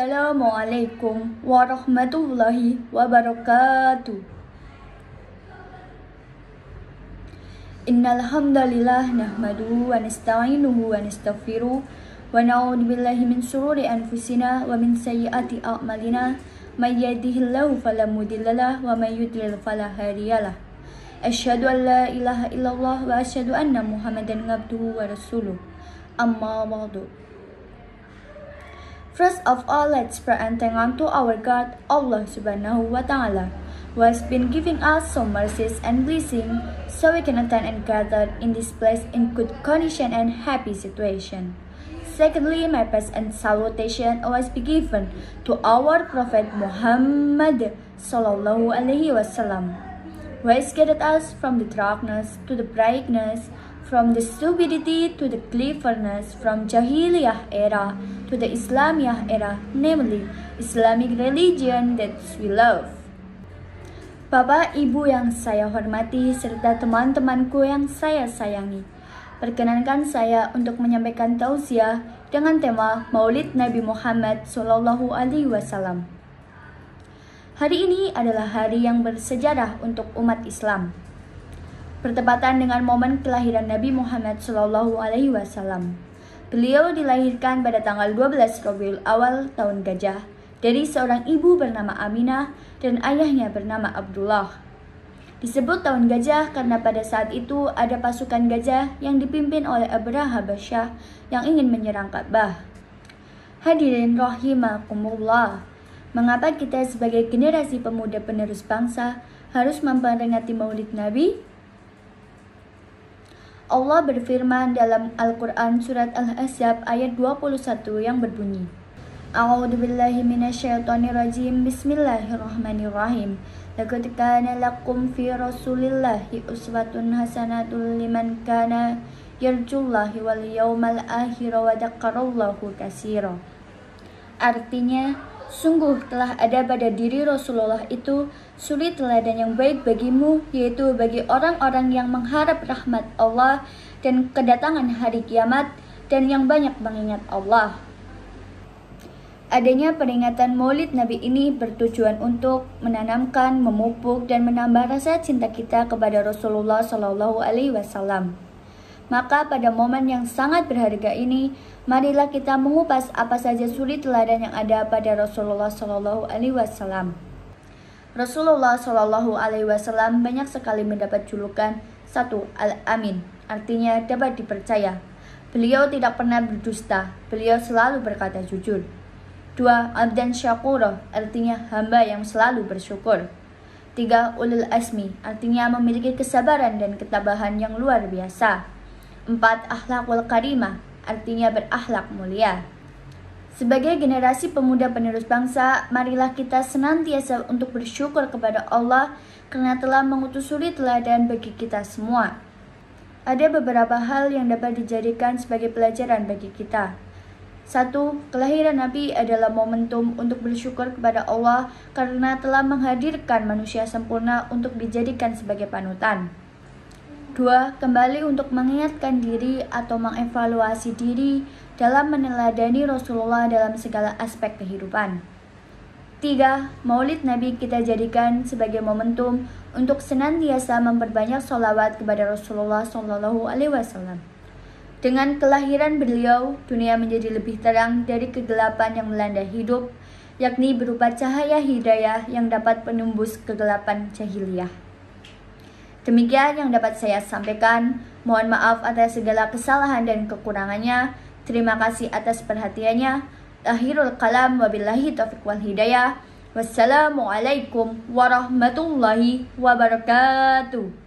Assalamualaikum warahmatullahi wabarakatuh. Innal hamdalillah nahmaduhu wa nasta'inuhu wa nastaghfiruh wa na'udzu billahi min shururi anfusina wa min sayyiati a'malina. May yahdihillahu fala mudhillalah wa may yudlil fala hadiyalah. Asyhadu an la ilaha illallah wa asyhadu anna Muhammadan abduhu wa rasuluh. Amma ba'du. First of all, let's pray and thank unto our God, Allah Subhanahu wa Ta'ala, who has been giving us some mercies and blessing, so we can attend and gather in this place in good condition and happy situation. Secondly, my praise and salutation always be given to our Prophet Muhammad Sallallahu Alaihi Wasallam, who has guided us from the darkness to the brightness, from the stupidity to the cleverness, from Jahiliyah era to the Islamiyah era, namely Islamic religion that we love. Bapak, Ibu yang saya hormati, serta teman-temanku yang saya sayangi, perkenankan saya untuk menyampaikan tausiah dengan tema Maulid Nabi Muhammad Sallallahu Alaihi Wasallam. Hari ini adalah hari yang bersejarah untuk umat Islam, bertepatan dengan momen kelahiran Nabi Muhammad Sallallahu Alaihi Wasallam. Beliau dilahirkan pada tanggal 12 Rabiul Awal tahun Gajah dari seorang ibu bernama Aminah dan ayahnya bernama Abdullah. Disebut tahun Gajah karena pada saat itu ada pasukan gajah yang dipimpin oleh Abraha Basyah yang ingin menyerang Ka'bah. Hadirin rahimakumullah, mengapa kita sebagai generasi pemuda penerus bangsa harus memperingati Maulid Nabi? Allah berfirman dalam Al-Quran surat Al-Ahzab ayat 21 yang berbunyi, A'udzubillahi minasyaitonirrajim, Bismillahirrahmanirrahim. Laqad kana lakum fi Rasulillahi uswatun hasanatun liman kana yarjullahi wal yawmal akhir wa dzakarallaha katsira. Artinya, sungguh telah ada pada diri Rasulullah itu suri teladan yang baik bagimu, yaitu bagi orang-orang yang mengharap rahmat Allah dan kedatangan hari kiamat dan yang banyak mengingat Allah. Adanya peringatan Maulid Nabi ini bertujuan untuk menanamkan, memupuk, dan menambah rasa cinta kita kepada Rasulullah Shallallahu Alaihi Wasallam. Maka pada momen yang sangat berharga ini, marilah kita mengupas apa saja suri teladan yang ada pada Rasulullah Shallallahu Alaihi Wasallam. Rasulullah Shallallahu Alaihi Wasallam banyak sekali mendapat julukan. 1. Al-Amin, artinya dapat dipercaya. Beliau tidak pernah berdusta, beliau selalu berkata jujur. 2. Abdan Syakura, artinya hamba yang selalu bersyukur. 3. Ulul Azmi, artinya memiliki kesabaran dan ketabahan yang luar biasa. 4. Akhlakul karimah, artinya berakhlak mulia. Sebagai generasi pemuda penerus bangsa, marilah kita senantiasa untuk bersyukur kepada Allah karena telah mengutus suri teladan bagi kita semua. Ada beberapa hal yang dapat dijadikan sebagai pelajaran bagi kita. 1. Kelahiran Nabi adalah momentum untuk bersyukur kepada Allah karena telah menghadirkan manusia sempurna untuk dijadikan sebagai panutan. 2. Kembali untuk mengingatkan diri atau mengevaluasi diri dalam meneladani Rasulullah dalam segala aspek kehidupan. 3. Maulid Nabi kita jadikan sebagai momentum untuk senantiasa memperbanyak sholawat kepada Rasulullah Shallallahu Alaihi Wasallam. Dengan kelahiran beliau, dunia menjadi lebih terang dari kegelapan yang melanda hidup, yakni berupa cahaya hidayah yang dapat menembus kegelapan jahiliyah. Demikian yang dapat saya sampaikan. Mohon maaf atas segala kesalahan dan kekurangannya. Terima kasih atas perhatiannya. Akhirul kalam, wabillahi taufiq wal hidayah. Wassalamualaikum warahmatullahi wabarakatuh.